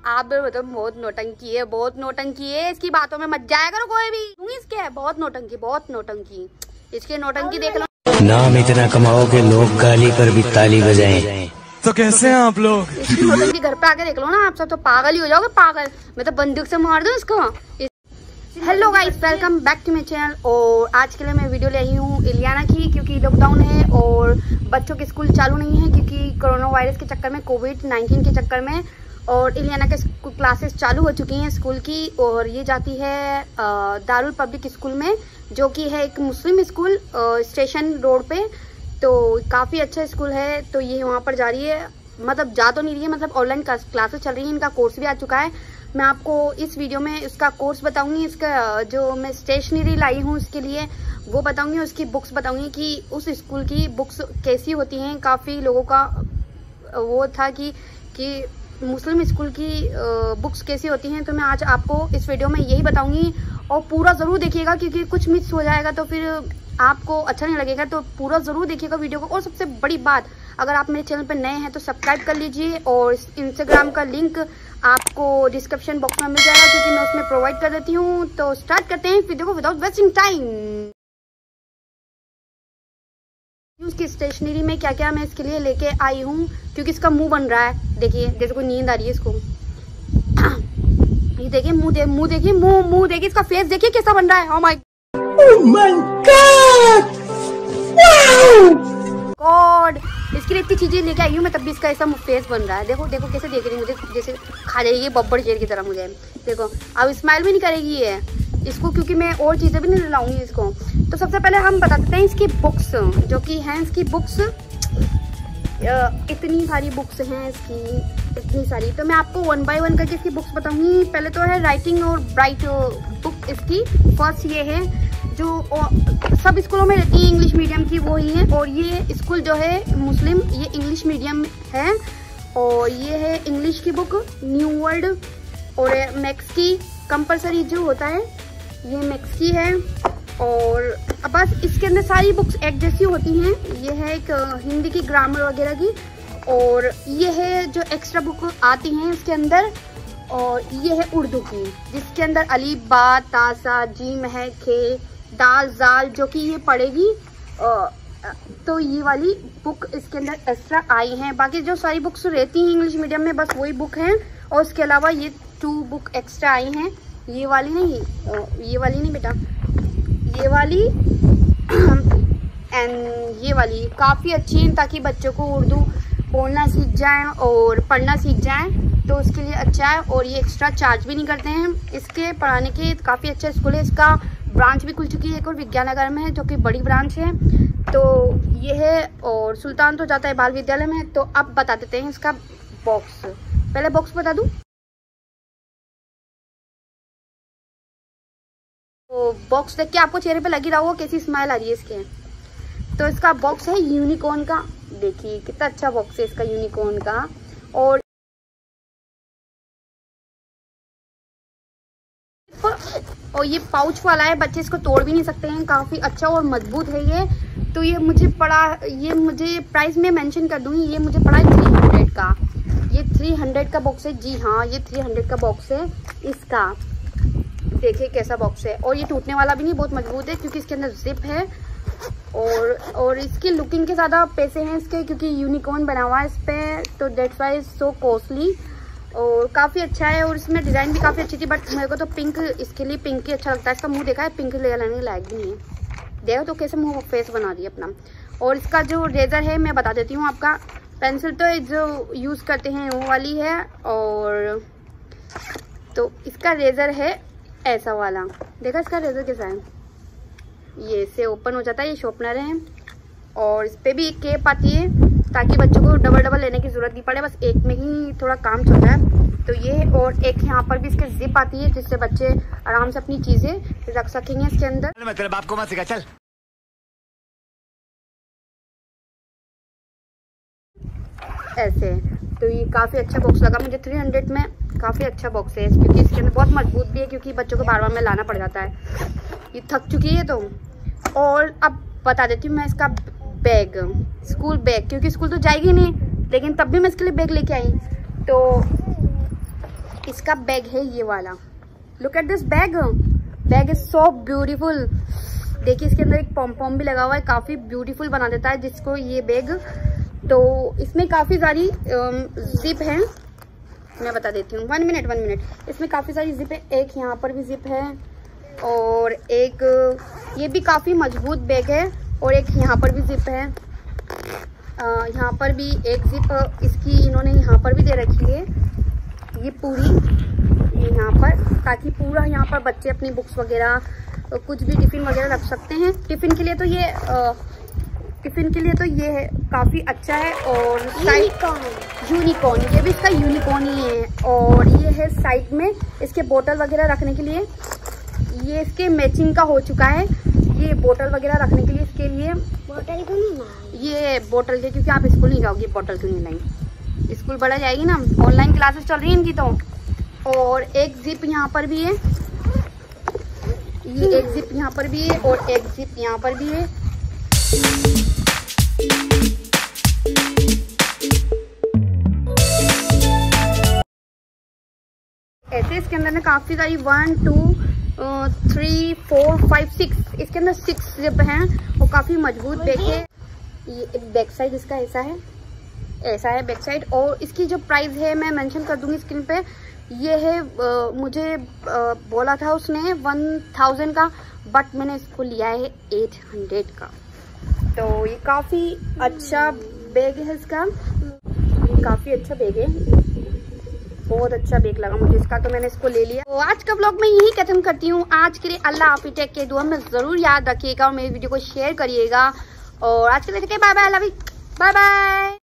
आप बताओ, बहुत नौटंकी है, बहुत नौटंकी है। इसकी बातों में मत जाया करो कोई भी। इसके है बहुत नौटंकी, बहुत नौटंकी। इसके नौटंकी देख लो। नाम इतना कमाओ कि लोग गाली पर भी ताली बजाएं। तो कैसे हैं आप लोग? इसकी नौटंकी घर पे आके देख लो ना, आप सब तो पागल ही हो जाओगे, पागल। मैं तो बंदूक से मार दूं इसको। Hello guys, welcome back to my channel. और आज के लिए मैं वीडियो ले आई हूँ इलियाना की, क्योंकि लॉकडाउन है और बच्चों के स्कूल चालू नहीं है, क्योंकि कोरोना वायरस के चक्कर में, कोविड-19 के चक्कर में। और इलियाना के क्लासेस चालू हो चुकी हैं स्कूल की, और ये जाती है दारुल पब्लिक स्कूल में, जो कि है एक मुस्लिम स्कूल स्टेशन रोड पे। तो काफ़ी अच्छा स्कूल है। तो ये वहाँ पर जा रही है, मतलब जा तो नहीं रही है, मतलब ऑनलाइन क्लासेस चल रही हैं। इनका कोर्स भी आ चुका है। मैं आपको इस वीडियो में इसका कोर्स बताऊंगी, इसका जो मैं स्टेशनरी लाई हूँ उसके लिए वो बताऊंगी, उसकी बुक्स बताऊंगी कि उस स्कूल की बुक्स कैसी होती हैं। काफ़ी लोगों का वो था कि मुस्लिम स्कूल की बुक्स कैसी होती हैं। तो मैं आज आपको इस वीडियो में यही बताऊंगी, और पूरा ज़रूर देखिएगा, क्योंकि कुछ मिस हो जाएगा तो फिर आपको अच्छा नहीं लगेगा। तो पूरा ज़रूर देखिएगा वीडियो को। और सबसे बड़ी बात, अगर आप मेरे चैनल पर नए हैं तो सब्सक्राइब कर लीजिए, और इंस्टाग्राम का लिंक आपको डिस्क्रिप्शन बॉक्स में मिल जाएगा, क्योंकि मैं उसमें प्रोवाइड कर देती हूँ। तो स्टार्ट करते हैं वीडियो को विदाउट वेस्टिंग टाइम। उसकी स्टेशनरी में क्या क्या मैं इसके लिए लेके आई हूँ, क्योंकि इसका मुंह बन रहा है। देखिए, जैसे कोई नींद आ रही है इसको। ये देखिए मुंह देखिए, मुंह देखिए, इसका फेस देखिए कैसा बन रहा है। ओह माय गॉड, इसके लिए इतनी चीजें लेके आई हूँ मैं, तब भी इसका ऐसा फेस बन रहा है। देखो देखो कैसे देख रही है मुझे, जैसे खा जाएगी बब्बर शेर की तरह मुझे। देखो, अब स्माइल भी नहीं करेगी ये इसको, क्योंकि मैं और चीज़ें भी नहीं लाऊंगी इसको। तो सबसे पहले हम बता देते हैं इसकी बुक्स, जो कि हैं इसकी बुक्स। इतनी सारी बुक्स हैं इसकी, इतनी सारी। तो मैं आपको 1 बाय 1 करके इसकी बुक्स बताऊंगी। पहले तो है राइटिंग और ब्राइट बुक इसकी। फर्स्ट ये है जो सब स्कूलों में रहती है इंग्लिश मीडियम की, वो ही है। और ये स्कूल जो है मुस्लिम, ये इंग्लिश मीडियम है। और ये है इंग्लिश की बुक, न्यू वर्ल्ड। और मैथ्स की कंपलसरी जो होता है, ये मैथ्स की है। और अब बस इसके अंदर सारी बुक्स एक जैसी होती हैं। ये है एक हिंदी की ग्रामर वगैरह की। और ये है जो एक्स्ट्रा बुक आती हैं इसके अंदर। और ये है उर्दू की, जिसके अंदर अली, बा, तासा, जीम है, खे, दाल, जाल, जो कि ये पढ़ेगी। तो ये वाली बुक इसके अंदर एक्स्ट्रा आई हैं। बाकी जो सारी बुक्स रहती हैं इंग्लिश मीडियम में, बस वही बुक हैं। और उसके अलावा ये 2 बुक एक्स्ट्रा आई हैं। ये वाली नहीं बेटा, ये वाली एंड ये वाली काफ़ी अच्छी हैं, ताकि बच्चों को उर्दू बोलना सीख जाएं और पढ़ना सीख जाएं। तो उसके लिए अच्छा है। और ये एक्स्ट्रा चार्ज भी नहीं करते हैं इसके पढ़ाने के। काफ़ी अच्छा स्कूल है। इसका ब्रांच भी खुल चुकी है एक और विज्ञाननगर में है, जो कि बड़ी ब्रांच है। तो ये है। और सुल्तान तो जाता है बाल विद्यालय में। तो अब बता देते हैं इसका बॉक्स। पहले बॉक्स बता दूँ। तो बॉक्स देख के आपको चेहरे पे लगी रहा होगा कैसी स्माइल आ रही है इसके। तो इसका बॉक्स है यूनिकॉर्न का। देखिए कितना अच्छा बॉक्स है इसका यूनिकॉर्न का। और ये पाउच वाला है, बच्चे इसको तोड़ भी नहीं सकते हैं। काफ़ी अच्छा और मजबूत है ये। तो ये मुझे प्राइस में मेंशन कर दूंगी। ये मुझे पड़ा है 300 का। ये 300 का बॉक्स है। जी हाँ, ये 300 का बॉक्स है इसका। देखिए कैसा बॉक्स है। और ये टूटने वाला भी नहीं, बहुत मजबूत है, क्योंकि इसके अंदर जिप है। और इसकी लुकिंग के ज़्यादा पैसे हैं इसके, क्योंकि यूनिकॉर्न बना हुआ है इस पर। तो डेट्स वाई सो कॉस्टली। और काफ़ी अच्छा है। और इसमें डिज़ाइन भी काफ़ी अच्छी थी, बट मेरे को तो पिंक, इसके लिए पिंक ही अच्छा लगता है। इसका मुंह देखा है, पिंक ले लेने लायक भी नहीं है। देखो तो कैसे मुंह फेस बना रही है अपना। और इसका जो रेज़र है मैं बता देती हूँ आपका। पेंसिल तो जो यूज़ करते हैं वो वाली है। और तो इसका रेज़र है ऐसा वाला। देखा इसका रेज़र कैसा है, ये इससे ओपन हो जाता है। ये शॉर्पनर है। और इस पर भी एक केप आती है, ताकि बच्चों को डबल लेने की जरूरत नहीं पड़े, बस एक में ही थोड़ा काम चलता है। तो ये, और एक यहाँ पर भी इसके जिप आती है, जिससे बच्चे आराम से अपनी चीजें रख सकेंगे इसके अंदर। मैं तेरे बाप को मत सिखा, चल। ऐसे। तो ये काफ़ी अच्छा बॉक्स लगा मुझे 300 में। काफ़ी अच्छा बॉक्स है, क्योंकि इसके अंदर बहुत मजबूत भी है, क्योंकि बच्चों को बार बार में लाना पड़ जाता है। ये थक चुकी है तो। और अब बता देती हूँ मैं इसका बैग, स्कूल बैग, क्योंकि स्कूल तो जाएगी नहीं, लेकिन तब भी मैं इसके लिए बैग लेके आई। तो इसका बैग है ये वाला। Look at this bag, bag is so beautiful. देखिए इसके अंदर एक पॉम भी लगा हुआ है, काफी ब्यूटीफुल बना देता है जिसको ये बैग। तो इसमें काफी सारी जिप है, मैं बता देती हूँ। 1 मिनट। इसमें काफी सारी जिप है, एक यहाँ पर भी जिप है और एक ये भी काफी मजबूत बैग है और एक यहाँ पर भी जिप है। यहाँ पर भी एक जिप इसकी इन्होंने यहाँ पर भी दे रखी है, ये पूरी ये यहाँ पर, ताकि पूरा यहाँ पर बच्चे अपनी बुक्स वगैरह कुछ भी टिफिन वगैरह रख सकते हैं। टिफिन के लिए तो ये है काफी अच्छा है। और यूनिकॉर्न, ये भी इसका यूनिकॉर्न ही है। और ये है साइड में इसके बोतल वगैरह रखने के लिए, ये इसके मैचिंग का हो चुका है। ये बोतल वगैरह रखने के लिए इसके लिए बोतल क्यों नहीं लाई? ये बोतल के, क्योंकि आप स्कूल नहीं जाओगी, बोतल क्यों नहीं लाई? स्कूल बढ़ा जाएगी ना, ऑनलाइन क्लासेस चल रही है इनकी तो। और एक जिप यहाँ पर भी है, ये एक जिप यहाँ पर भी है और एक जिप यहाँ पर भी है। ऐसे इसके अंदर ना काफी सारी 1 2 3 4 5 6 इसके अंदर 6 जिप हैं और काफी मजबूत बैग है। ये एक बैक साइड इसका ऐसा है बैक साइड। और इसकी जो प्राइस है मैं मेंशन कर दूंगी स्क्रीन पे। ये है मुझे बोला था उसने 1000 का, बट मैंने इसको लिया है 800 का। तो ये काफी अच्छा बैग है इसका, ये काफी अच्छा बैग है, बहुत अच्छा बैग लगा मुझे इसका, तो मैंने इसको ले लिया। तो आज का व्लॉग मैं यही खत्म करती हूँ। आज के लिए अल्लाह हाफिज़, टेक केयर, दुआ में जरूर याद रखिएगा और मेरी वीडियो को शेयर करिएगा। और आज के लिए bye bye, love you, bye bye.